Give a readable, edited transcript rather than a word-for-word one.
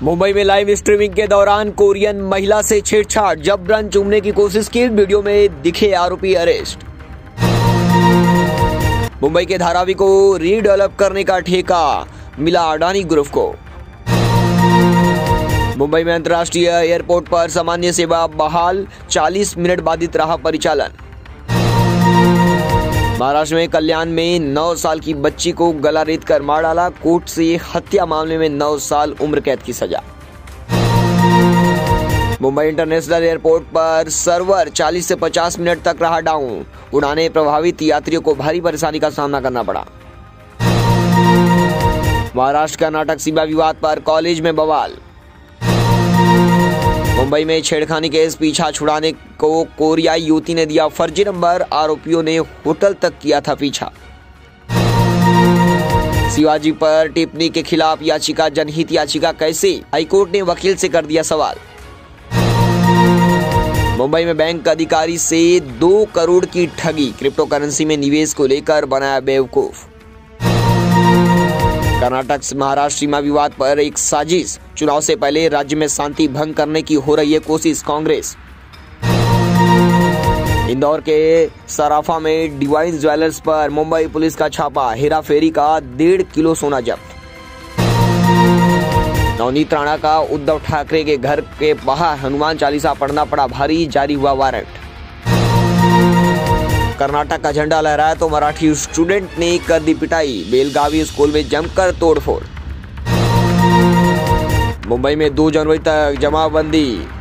मुंबई में live streaming के दौरान कोरियन महिला से छेड़छाड़, जबरन चूमने की कोशिश की, वीडियो में दिखे आरोपी अरेस्ट। मुंबई के धारावी को रीडेवलप करने का ठेका मिला अडानी ग्रुप को। मुंबई में अंतर्राष्ट्रीय एयरपोर्ट पर सामान्य सेवा बहाल, 40 मिनट बाधित रहा परिचालन। महाराष्ट्र में कल्याण में 9 साल की बच्ची को गला रेत कर मार डाला, कोर्ट से हत्या मामले में 9 साल उम्र कैद की सजा। मुंबई इंटरनेशनल एयरपोर्ट पर सर्वर 40 से 50 मिनट तक रहा डाउन, उड़ानें प्रभावित, यात्रियों को भारी परेशानी का सामना करना पड़ा। महाराष्ट्र कर्नाटक सीमा विवाद पर कॉलेज में बवाल। मुंबई में छेड़खानी केस, पीछा छुड़ाने को कोरियाई युवती ने दिया फर्जी नंबर, आरोपियों ने होटल तक किया था पीछा। शिवाजी पर टिप्पणी के खिलाफ याचिका, जनहित याचिका कैसे, हाईकोर्ट ने वकील से कर दिया सवाल। मुंबई में बैंक अधिकारी से 2 करोड़ की ठगी, क्रिप्टोकरेंसी में निवेश को लेकर बनाया बेवकूफ। कर्नाटक से महाराष्ट्र सीमा विवाद पर एक साजिश, चुनाव से पहले राज्य में शांति भंग करने की हो रही है कोशिश, कांग्रेस। इंदौर के सराफा में डिवाइन ज्वेलर्स पर मुंबई पुलिस का छापा, हेराफेरी का 1.5 किलो सोना जब्त। नवनीत राणा का उद्धव ठाकरे के घर के बाहर हनुमान चालीसा पढ़ना पड़ा भारी, जारी हुआ वारंट। कर्नाटक का झंडा लहराया तो मराठी स्टूडेंट ने कर दी पिटाई, बेलगावी स्कूल में जमकर तोड़फोड़। मुंबई में 2 जनवरी तक जमाबंदी,